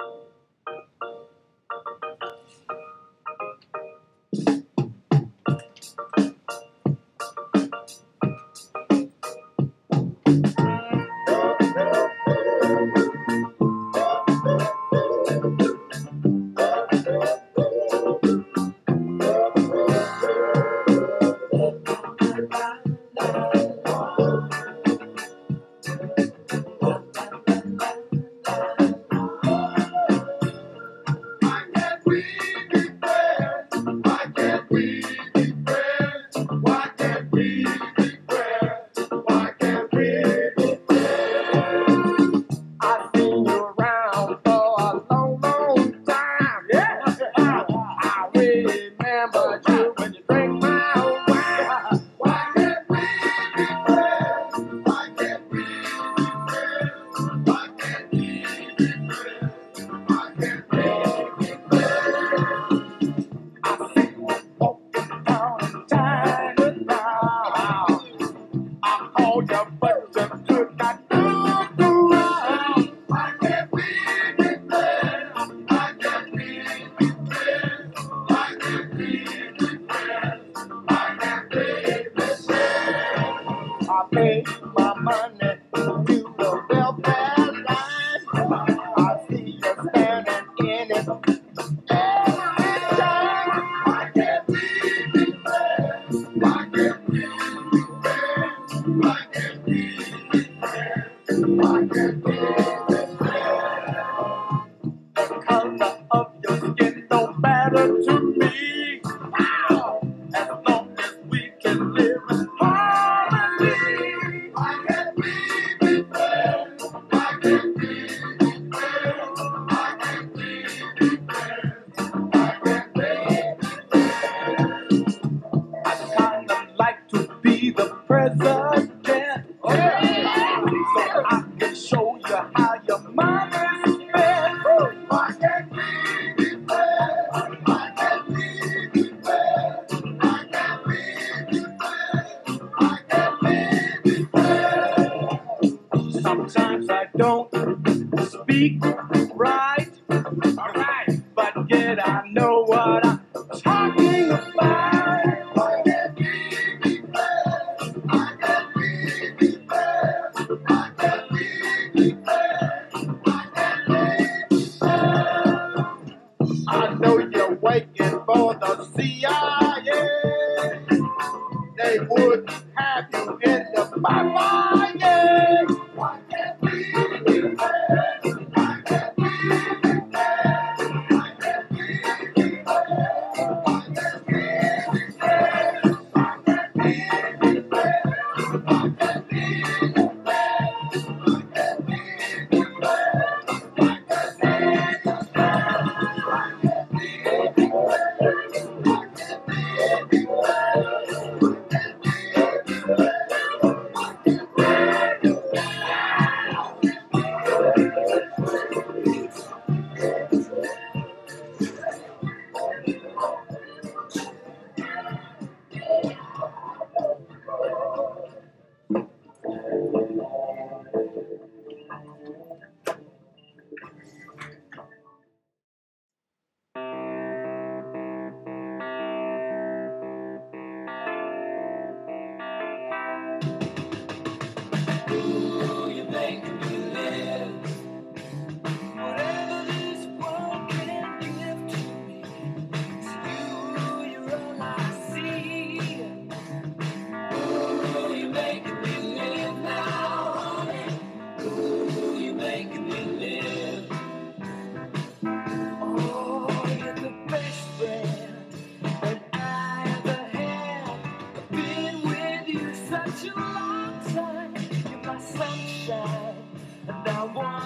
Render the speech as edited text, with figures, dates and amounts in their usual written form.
Sometimes I don't speak right, but yet I know what I'm talking about. I know you're waiting for the CIA. They would have you in the Bible, yeah. Why can't we be friends? Why can't we be friends? Why can't we be friends? Why can't we be friends? Why can't we be friends? Why can't we be friends? Why can't we be friends? Why can't we be such a long time, you're my sunshine, and I want